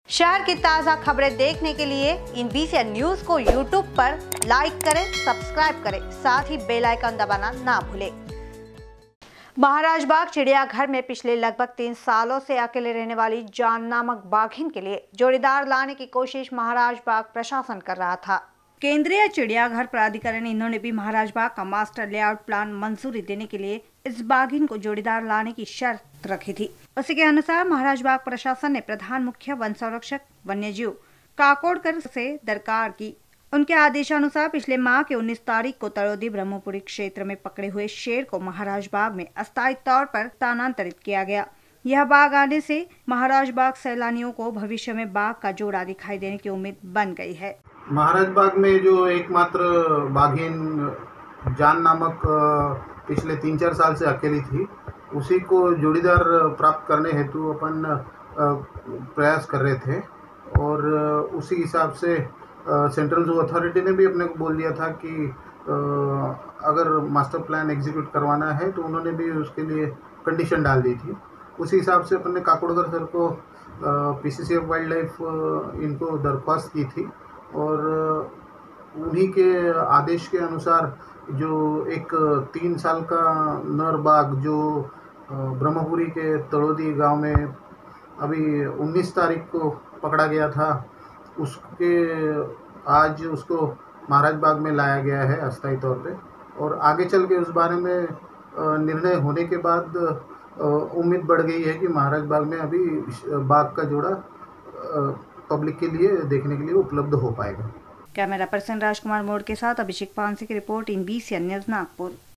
शहर की ताज़ा खबरें देखने के लिए इन BCN न्यूज़ को YouTube पर लाइक करें, सब्सक्राइब करें, साथ ही बेल आइकन दबाना ना भूलें। महाराजबाग चिड़ियाघर में पिछले लगभग 3 सालों से अकेले रहने वाली जान नामक बाघिन के लिए जोड़ीदार लाने की कोशिश महाराजबाग प्रशासन कर रहा था। केंद्रीय चिड़ियाघर प्राधिकरण इन्होंने भी महाराजबाग का मास्टर लेआउट प्लान मंजूरी देने के लिए इस बाघिन को जोड़ीदार लाने की शर्त रखी थी। उसी के अनुसार महाराजबाग प्रशासन ने प्रधान मुख्य वन संरक्षक वन्यजीव काकोडकर से दरकार की। उनके आदेशानुसार पिछले माह के 19 तारीख को तड़ोदी ब्रह्मपुरी क्षेत्र में पकड़े हुए शेर को महाराजबाग में अस्थायी तौर पर स्थानांतरित किया गया। यह बाघ आने से महाराजबाग सैलानियों को भविष्य में बाघ का जोड़ा दिखाई देने की उम्मीद बन गई है। महाराजबाग में जो एकमात्र बाघिन जान नामक पिछले 3-4 साल से अकेली थी, उसी को जोड़ीदार प्राप्त करने हेतु अपन प्रयास कर रहे थे और उसी हिसाब से सेंट्रल जू अथॉरिटी ने भी अपने को बोल दिया था कि अगर मास्टर प्लान एग्जीक्यूट करवाना है तो उन्होंने भी उसके लिए कंडीशन डाल दी थी। उसी हिसाब से अपन ने काकोडकर सर को PCCF वाइल्ड लाइफ इनको दरख्वास्त की थी और उन्हीं के आदेश के अनुसार जो एक 3 साल का नर बाघ जो ब्रह्मपुरी के तड़ोदी गांव में अभी 19 तारीख को पकड़ा गया था, उसके आज उसको महाराजबाग में लाया गया है अस्थायी तौर पे और आगे चल के उस बारे में निर्णय होने के बाद उम्मीद बढ़ गई है कि महाराजबाग में अभी बाघ का जोड़ा पब्लिक के लिए देखने के लिए उपलब्ध हो पाएगा। कैमरा पर्सन राजकुमार मोड़ के साथ अभिषेक पानसी की report in BCN news Nagpur.